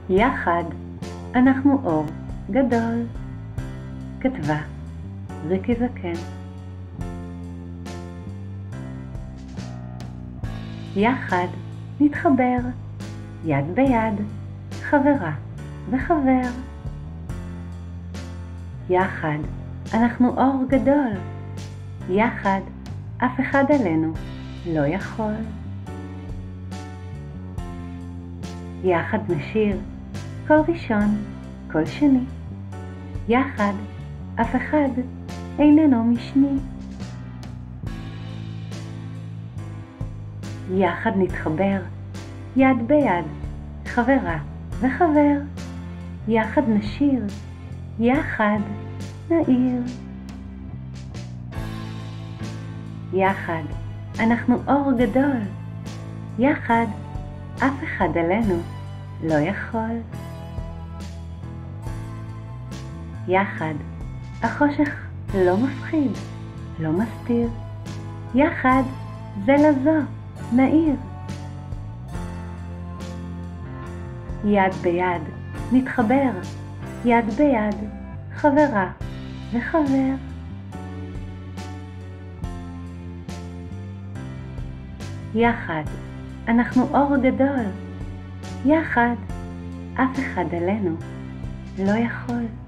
יחד אנחנו אור גדול. כתבה ריקי זקן. יחד נתחבר, יד ביד, חברה וחבר. יחד אנחנו אור גדול. יחד אף אחד עלינו לא יכול. יחד נשיר קול ראשון, קול שני. יחד אף אחד איננו משני. יחד נתחבר, יד ביד, חברה וחבר. יחד נשיר, יחד נעיר. יחד אנחנו אור גדול. יחד אף אחד עלינו לא יכול. יחד החושך לא מפחיד, לא מסתיר. יחד זה לזו נעיר. יד ביד נתחבר, יד ביד, חברה וחבר. יחד אנחנו אור גדול. יחד אף אחד עלינו לא יכול.